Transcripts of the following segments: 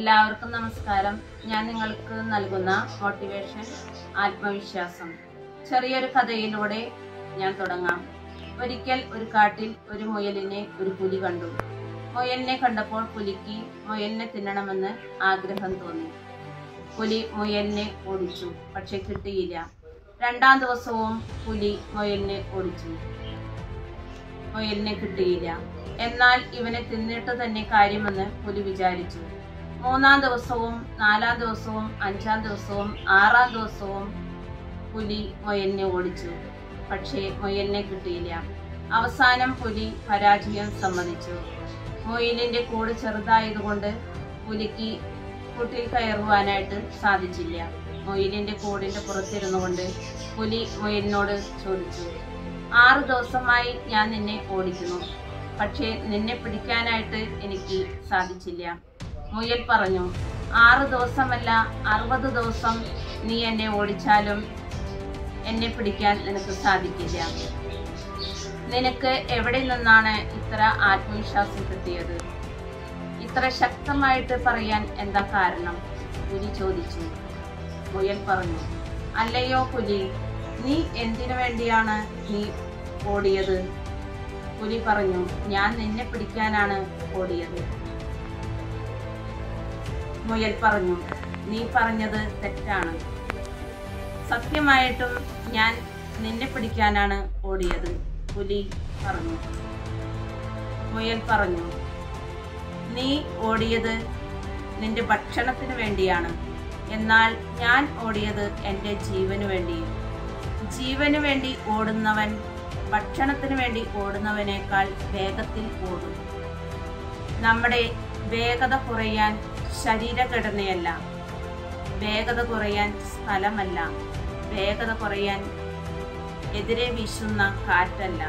എല്ലാവർക്കും നമസ്കാരം. ഞാൻ നിങ്ങൾക്ക് നൽകുന്ന മോട്ടിവേഷൻ ആത്മവിശ്വാസം ചെറിയൊരു കഥയിലൂടെ ഞാൻ തുടങ്ങാം. ഒരിക്കൽ ഒരു കാട്ടിൽ ഒരു മുയലിനെ ഒരു പുലി കണ്ടു. മുയലിനെ കണ്ടപ്പോൾ പുലിക്ക് മുയലിനെ തിന്നണമെന്ന് ആഗ്രഹം തോന്നി. പുലി മുയലിനെ ഓടിച്ചു, പക്ഷെ കിട്ടിയില്ല. രണ്ടാം ദിവസവും പുലി മുയലിനെ ഓടിച്ചു, മുയലിനെ കിട്ടിയില്ല. എന്നാൽ ഇവനെ തിന്നിട്ട് തന്നെ കാര്യമെന്ന് പുലി വിചാരിച്ചു. മൂന്നാം ദിവസവും നാലാം ദിവസവും അഞ്ചാം ദിവസവും ആറാം ദിവസവും പുലി മുയലിനെ ഓടിച്ചു, പക്ഷേ മുയലിനെ കിട്ടിയില്ല. അവസാനം പുലി പരാജയം സമ്മതിച്ചു. മുയലിന്റെ കൂട് ചെറുതായതുകൊണ്ട് പുലിക്ക് കൂട്ടിൽ കയറുവാനായിട്ട് സാധിച്ചില്ല. മുയലിന്റെ കൂടിന്റെ പുറത്തിരുന്നു കൊണ്ട് പുലി മുയലിനോട് ചോദിച്ചു, 6 ദിവസമായി ഞാൻ നിന്നെ ഓടിക്കുന്നു, പക്ഷേ നിന്നെ പിടിക്കാനായിട്ട് എനിക്ക് സാധിച്ചില്ല. മുയൽ പറഞ്ഞു, 6 ദിവസമല്ല 60 ദിവസം നീ എന്നെ ഓടിച്ചാലും എന്നെ പിടിക്കാൻ നിനക്ക് സാധിക്കില്ല. നിനക്ക് എവിടെ നിന്നാണ് ഇത്ര ആത്മവിശ്വാസം കിട്ടിയത്? ഇത്ര ശക്തമായിട്ട് പറയാൻ എന്താ കാരണം? പുലി ചോദിച്ചു. മുയൽ പറഞ്ഞു, അല്ലയോ പുലി, നീ എന്തിനു വേണ്ടിയാണ് നീ ഓടിയത്? പുലി പറഞ്ഞു, ഞാൻ നിന്നെ പിടിക്കാനാണ് ഓടിയത്. മുയൽ പറഞ്ഞു, നീ പറഞ്ഞത് തെറ്റാണ്. സത്യമായിട്ടും ഞാൻ നിന്നെ പിടിക്കാനാണ് ഓടിയത്. പുലി പറഞ്ഞു. മുയൽ പറഞ്ഞു, നീ ഓടിയത് നിന്റെ ഭക്ഷണത്തിന് വേണ്ടിയാണ്, എന്നാൽ ഞാൻ ഓടിയത് എൻ്റെ ജീവന് വേണ്ടി. ജീവന് വേണ്ടി ഓടുന്നവൻ ഭക്ഷണത്തിന് വേണ്ടി ഓടുന്നവനേക്കാൾ വേഗത്തിൽ ഓടും. നമ്മുടെ വേഗത കുറയാൻ ശരീരഘടനയല്ല, വേഗത കുറയാൻ സ്ഥലമല്ല, വേഗത കുറയാൻ എതിരെ വീശുന്ന കാറ്റല്ല.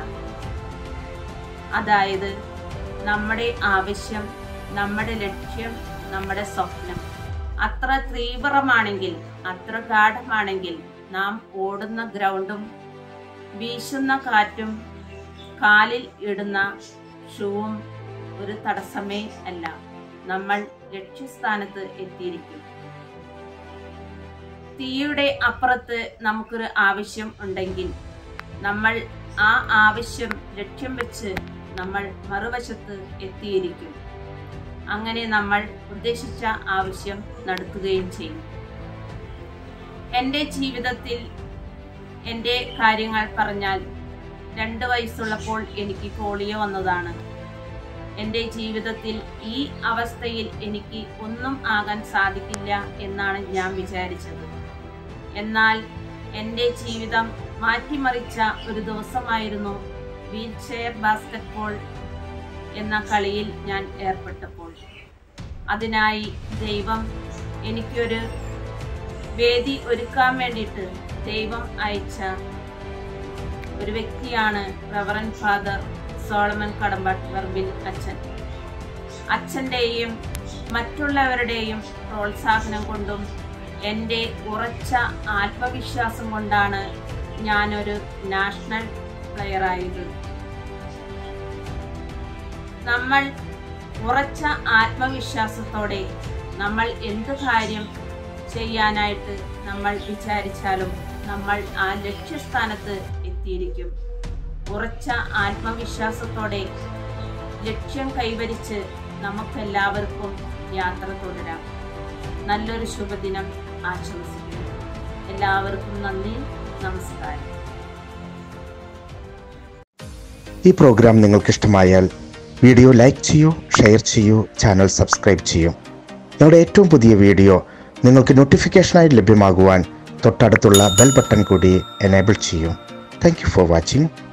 അതായത് നമ്മുടെ ആവശ്യം, നമ്മുടെ ലക്ഷ്യം, നമ്മുടെ സ്വപ്നം അത്ര തീവ്രമാണെങ്കിൽ, അത്ര ഗാഢമാണെങ്കിൽ നാം ഓടുന്ന ഗ്രൗണ്ടും വീശുന്ന കാറ്റും കാലിൽ ഇടുന്ന ഷൂവും ഒരു തടസ്സമേ അല്ല. നമ്മൾ ലക്ഷ്യസ്ഥാനത്ത് എത്തിയിരിക്കും. തീയുടെ അപ്പുറത്ത് നമുക്കൊരു ആവശ്യം ഉണ്ടെങ്കിൽ നമ്മൾ ആ ആവശ്യം ലക്ഷ്യം വെച്ച് നമ്മൾ മറുവശത്ത് എത്തിയിരിക്കും. അങ്ങനെ നമ്മൾ ഉദ്ദേശിച്ച ആവശ്യം നടത്തുകയും ചെയ്യും. എൻ്റെ ജീവിതത്തിൽ എൻ്റെ കാര്യങ്ങൾ പറഞ്ഞാൽ 2 വയസ്സുള്ളപ്പോൾ എനിക്ക് പോളിയോ വന്നതാണ്. എൻ്റെ ജീവിതത്തിൽ ഈ അവസ്ഥയിൽ എനിക്ക് ഒന്നും ആകാൻ സാധിക്കില്ല എന്നാണ് ഞാൻ വിചാരിച്ചത്. എന്നാൽ എൻ്റെ ജീവിതം മാറ്റിമറിച്ച ഒരു ദിവസമായിരുന്നു വീൽചെയർ ബാസ്കറ്റ്ബോൾ എന്ന കളിയിൽ ഞാൻ ഏർപ്പെട്ടപ്പോൾ. അതിനായി ദൈവം എനിക്കൊരു വേദി ഒരുക്കാൻ വേണ്ടിയിട്ട് ദൈവം അയച്ച ഒരു വ്യക്തിയാണ് റവറൻഡ് ഫാദർ സോളമൻ കടമ്പാട്ട് വർബിൽ അച്ഛൻ. അച്ഛൻ്റെയും മറ്റുള്ളവരുടെയും പ്രോത്സാഹനം കൊണ്ടും എൻ്റെ ഉറച്ച ആത്മവിശ്വാസം കൊണ്ടാണ് ഞാനൊരു നാഷണൽ പ്ലെയറായത്. നമ്മൾ ഉറച്ച ആത്മവിശ്വാസത്തോടെ നമ്മൾ എന്ത് കാര്യം ചെയ്യാനായിട്ട് നമ്മൾ വിചാരിച്ചാലും നമ്മൾ ആ ലക്ഷ്യസ്ഥാനത്ത് എത്തിയിരിക്കും. ഉറച്ച ആത്മവിശ്വാസത്തോടെ ലക്ഷ്യം കൈവരിച്ച് നമുക്കെല്ലാവർക്കും യാത്ര തുടരാം. നല്ലൊരു ശുഭദിനം ആശംസിക്കുന്നു. എല്ലാവർക്കും നന്ദി, നമസ്കാരം. ഈ പ്രോഗ്രാം നിങ്ങൾക്ക് ഇഷ്ടമായാൽ വീഡിയോ ലൈക്ക് ചെയ്യൂ, ഷെയർ ചെയ്യൂ, ചാനൽ സബ്സ്ക്രൈബ് ചെയ്യൂ. ഞങ്ങളുടെ ഏറ്റവും പുതിയ വീഡിയോ നിങ്ങൾക്ക് നോട്ടിഫിക്കേഷനായി ലഭ്യമാകുവാൻ തൊട്ടടുത്തുള്ള ബെൽ ബട്ടൺ കൂടി എനേബിൾ ചെയ്യൂ. Thank you for watching.